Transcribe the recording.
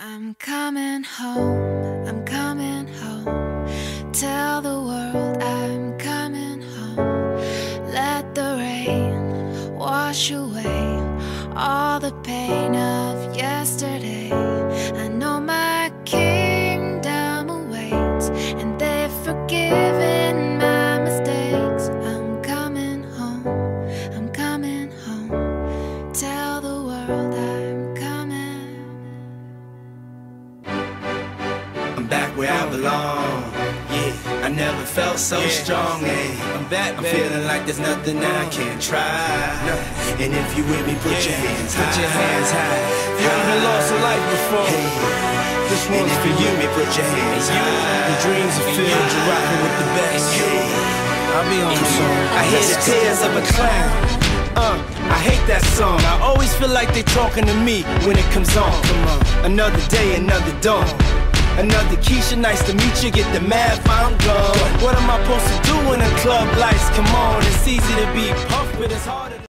I'm coming home, I'm coming home. Tell the world I'm coming home. Let the rain wash away all the pain of yesterday. I know my kingdom awaits, and they've forgiven my mistakes. I'm coming home, I'm coming home. Tell the world I'm coming. I'm back where I belong. Yeah, I never felt so strong. I'm back, I'm feeling like there's nothing I can't try. And if you with me, put your hands high. Put your hands high. You haven't lost a life before. This one's for you. Put your hands high. Your dreams are filled, you're rocking with the best. I'll be on soon. I hear the tears of a clown. I hate that song. I always feel like they talking to me when it comes on. Come on, another day, another dawn. Another Keisha, nice to meet you. Get the math, I'm gone. What am I supposed to do when the club lights come on? It's easy to be puffed, but it's harder to